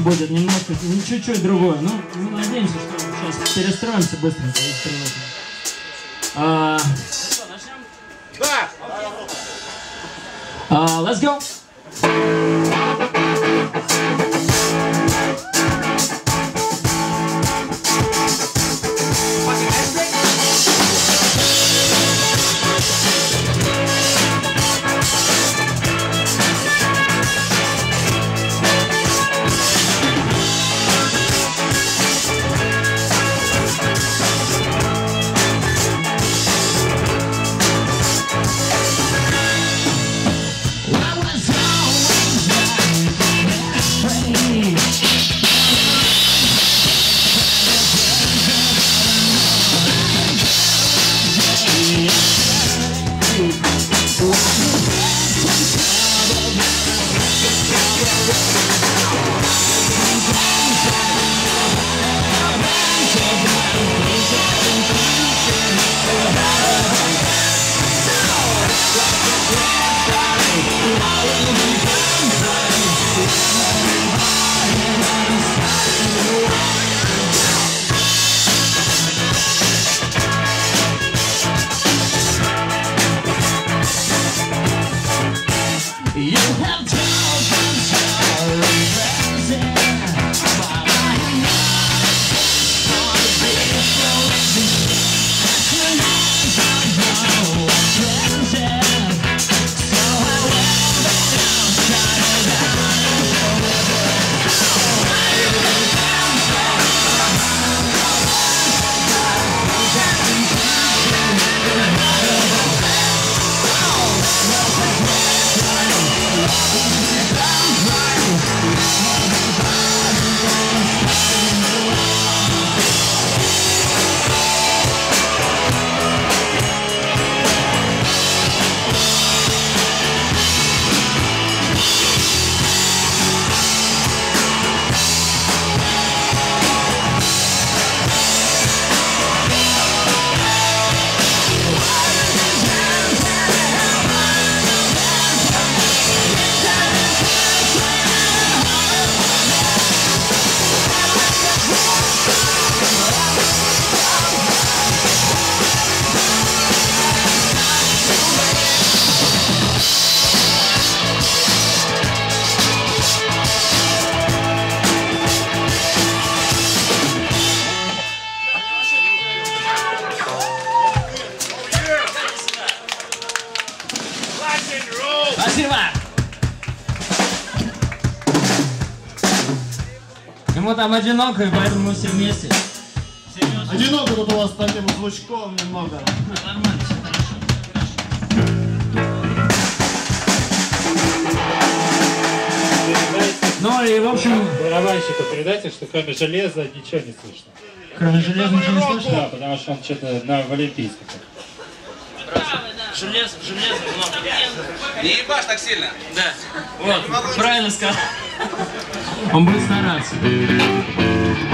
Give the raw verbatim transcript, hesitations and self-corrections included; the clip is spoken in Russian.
будет немножко, чуть-чуть другое. Ну, мы надеемся, что сейчас перестроимся быстренько. А, что, начнем? Да! Uh, let's go! Спасибо! Ему там одиноко, и поэтому мы все вместе. Серьезно? Одиноко тут у вас с таким звучком немного. Нормально, все хорошо. Ну и в общем... Барабанщику передайте, что кроме железа ничего не слышно. Кроме железа ничего не слышно? Да, потому что он что-то на в Олимпийском. Железо, железо много. Не ебашь так сильно. Да, вот, правильно сказал. Он будет стараться.